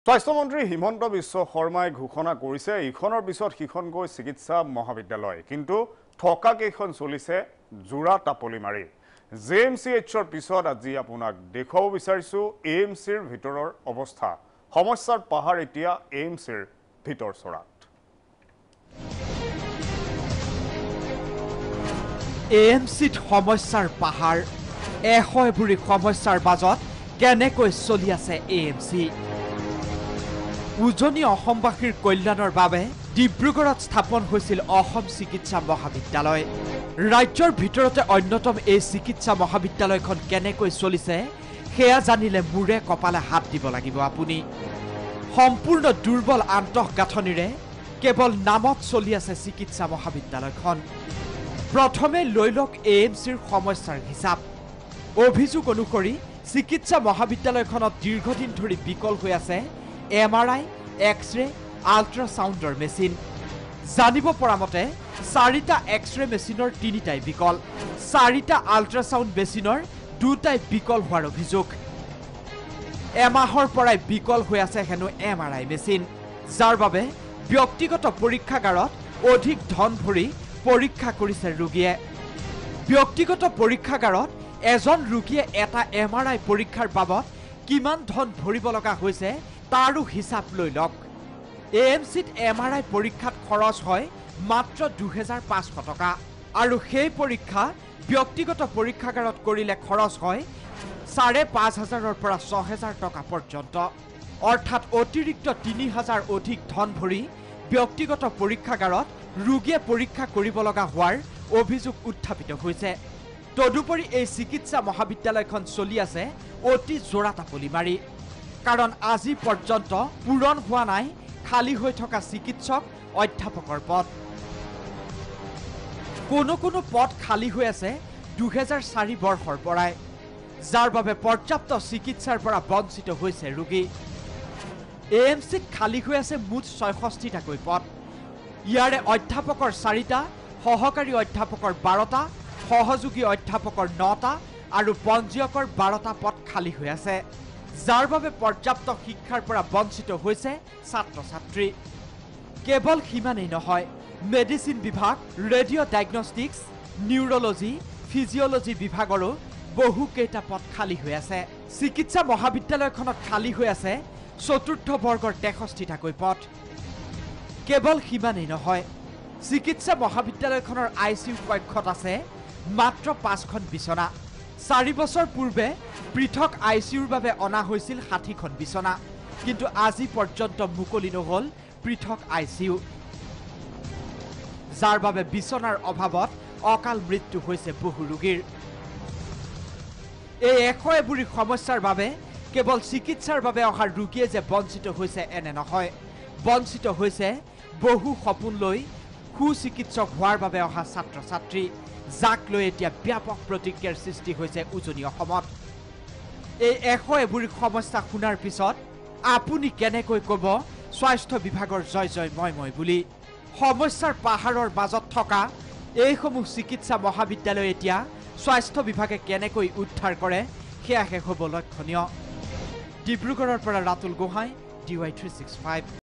স্বাস্থ্যমন্ত্ৰী হিমন্ত বিশ্ব শৰ্মাই ঘোষণা কৰিছে ইখনৰ পিছত সিখনকৈ চিকিৎসা মহাবিদ্যালয় কিন্তু ঠকা কেইখন চলিছে জোৰা টাপলি মাৰি জেএমচিএইচৰ পিছত আজি আপোনাক দেখুৱাব বিচাৰিছো এএমচিৰ ভিতৰৰ অৱস্থা সমস্যাৰ পাহাৰ এতিয়া এএমচিৰ ভিতৰ চৰাত এএমচিত সমস্যাৰ পাহাৰ এশএবুৰি সমস্যাৰ মাজত কেনেকৈ চলি আছে এএমচি উজনি অসমবাসীৰ কল্যাণৰ বাবে ডিব্ৰুগড়ত স্থাপন হৈছিল অসম চিকিৎসা মহাবিদ্যালয় ৰাজ্যৰ ভিতৰতে অন্যতম এই চিকিৎসা মহাবিদ্যালয়খন কেনেকৈ চলিছে সেয়া জানিলে মুৰে কপালে হাত দিব লাগিব আপুনি সম্পূৰ্ণ দুৰ্বল আন্তঃগাঁথনিৰে কেৱল নামত চলি আছে চিকিৎসা মহাবিদ্যালয়খন প্ৰথমে লৈ লওক এএমচিৰ সমস্যাৰ হিচাপ অভিযোগ অনুসৰি চিকিৎসা মহাবিদ্যালয়খনত দীৰ্ঘদিন ধৰি বিকল হৈ আছে এমআৰআই এক্সৰে আল্ট্ৰাসাউণ্ডৰ মেচিন জানিব পৰা মতে 4টা এক্সৰে মেচিনৰ 3টাই বিকল 4টা আল্ট্ৰাসাউণ্ড মেচিনৰ 2টাই বিকল হোৱাৰ অভিযোগ এমাহৰ পৰাই বিকল হৈ আছে হেনো এমআৰআই মেচিন যাৰ বাবে ব্যক্তিগত পৰীক্ষাগাৰত অধিক ধন ভৰি পৰীক্ষা কৰিছে ৰোগীয়ে ব্যক্তিগত পৰীক্ষাগাৰত এজন ৰোগীয়ে এটা এমআৰআই পৰীক্ষাৰ বাবদ কিমান ধন ভৰিব লগা হৈছে তাৰো হিচাপ লৈ লওক এএমচিত এমআৰআই পৰীক্ষাত খৰচ হয় মাত্ৰ 2500 টকা আৰু সেই পৰীক্ষা ব্যক্তিগত পৰীক্ষাগাৰত কৰিলে খৰচ হয় 5500ৰ পৰা 6000 টকা পৰ্যন্ত অৰ্থাৎ অতিৰিক্ত 3000 অধিক ধন ভৰি ব্যক্তিগত পৰীক্ষাগাৰত ৰোগীয়ে পৰীক্ষা কৰিব লগা হোৱাৰ অভিযোগ উত্থাপিত হৈছে তদুপৰি এই চিকিৎসা মহাবিদ্যালয়খন চলি আছে অতি জোৰাটাপলি মাৰি কাৰণ আজি পৰ্যন্ত পূৰণ হোৱা নাই খালী হৈ থকা চিকিৎসক অধ্যাপকৰ পদ কোনো পদ খালী হৈ আছে 2004 বৰ্ষৰ পৰাই যাৰ বাবে পৰ্যাপ্ত চিকিৎসাৰ পৰা বঞ্চিত হৈছে ৰোগী এএমচিত খালী হৈ আছে মুঠ 66টাকৈ পদ ইয়াৰে অধ্যাপকৰ 4টা সহকাৰী অধ্যাপকৰ 12টা সহযোগী অধ্যাপকৰ 9টা আৰু পঞ্জীয়কৰ 12টা পদ খালী হৈ আছে যাৰ বাবে পৰ্যাপ্ত শিক্ষাৰ পৰা বঞ্চিত হৈছে ছাত্ৰ ছাত্ৰী কেৱল সিমানেই নহয় মেডিচিন বিভাগ ৰেডিঅ' ডায়েগনষ্টিক্স নিউৰলজি ফিজিঅলজি বিভাগৰো বহু কেইটা পদ খালী হৈ আছে চিকিৎসা মহাবিদ্যালয়খনত খালী হৈ আছে চতুৰ্থ বৰ্গৰ 63টাকৈ পদ কেৱল সিমানেই নহয় চিকিৎসা মহাবিদ্যালয়খনৰ আইচিইউ কক্ষত আছে মাত্ৰ 5খন বিছনা 4 বছৰ পূৰ্বে পৃথক আইচিইউৰ বাবে অনা হৈছিল 60খন বিছনা কিন্তু আজি পৰ্যন্ত মুকলি নহল পৃথক আইচিইউ যাৰ বাবে বিছনাৰ অভাৱত অকাল মৃত্যু হৈছে বহু ৰোগীৰ এই এশএবুৰি সমস্যাৰ বাবে কেৱল চিকিৎসাৰ বাবে অহা ৰোগীয়ে যে বঞ্চিত হৈছে এনে নহয় বঞ্চিত হৈছে বহু সপোন লৈ সুচিকিৎসক হোৱাৰ বাবে অহা ছাত্ৰ ছাত্ৰী যাক লৈ এতিয়া ব্যাপক প্ৰতিক্ৰিয়াৰ সৃষ্টি হৈছে উজনি অসমত এই এশএবুৰি সমস্যা শুনাৰ পিছত আপুনি কেনেকৈ ক'ব স্বাস্থ্য বিভাগৰ জয় জয় মই বুলি সমস্যাৰ পাহাৰৰ মাজত থকা এইসমূহ চিকিৎসা মহাবিদ্যালয় এতিয়া স্বাস্থ্য বিভাগে কেনেকৈ উদ্ধাৰ কৰে সেয়া শেষ হ'ব লক্ষণীয় ডিব্ৰুগড়ৰ পৰা ৰাতুল গোহাঁই DY365